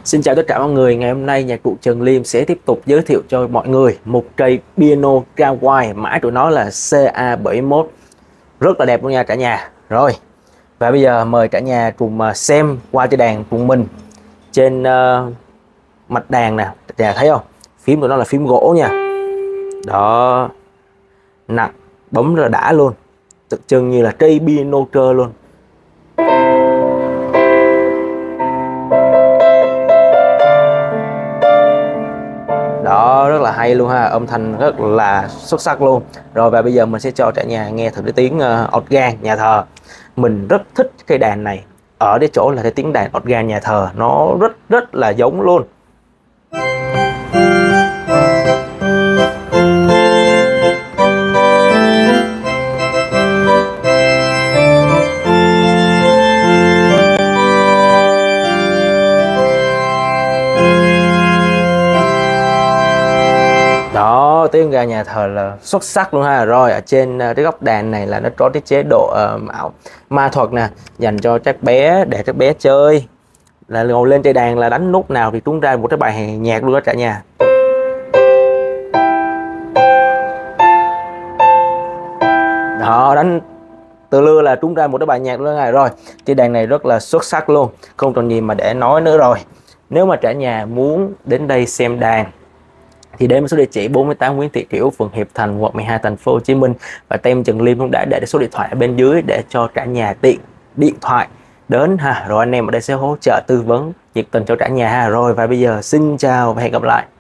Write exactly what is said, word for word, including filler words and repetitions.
Xin chào tất cả mọi người, ngày hôm nay nhạc cụ Trần Liêm sẽ tiếp tục giới thiệu cho mọi người một cây piano cao quai, mã của nó là C A bảy mốt. Rất là đẹp luôn nha cả nhà. Rồi, và bây giờ mời cả nhà cùng xem qua cái đàn cùng mình. Trên uh, mặt đàn nè, cả nhà thấy không? Phím của nó là phím gỗ nha. Đó, nặng, bấm rất là đã luôn. Tự chừng như là cây piano trơ luôn. Đó, rất là hay luôn ha, âm thanh rất là xuất sắc luôn. Rồi và bây giờ mình sẽ cho cả nhà nghe thử cái tiếng uh, organ nhà thờ. Mình rất thích cây đàn này ở cái chỗ là cái tiếng đàn organ nhà thờ nó rất rất là giống luôn. Đó, tiếng ga nhà thờ là xuất sắc luôn ha. Rồi ở trên cái góc đàn này là nó có cái chế độ uh, mạo ma thuật nè, dành cho các bé để các bé chơi, là ngồi lên cây đàn là đánh nút nào thì trúng ra một cái bài nhạc luôn đó cả nhà. Đó, đánh từ lưa là trúng ra một cái bài nhạc luôn này. Rồi cây đàn này rất là xuất sắc luôn, không còn gì mà để nói nữa rồi. Nếu mà cả nhà muốn đến đây xem đàn thì đến số địa chỉ bốn mươi tám Nguyễn Thị Kiểu, phường Hiệp Thành, quận mười hai, thành phố Hồ Chí Minh, và tem Trần Liêm cũng đã để số điện thoại ở bên dưới để cho cả nhà tiện điện thoại đến ha. Rồi anh em ở đây sẽ hỗ trợ tư vấn nhiệt tình cho cả nhà ha. Rồi và bây giờ xin chào và hẹn gặp lại.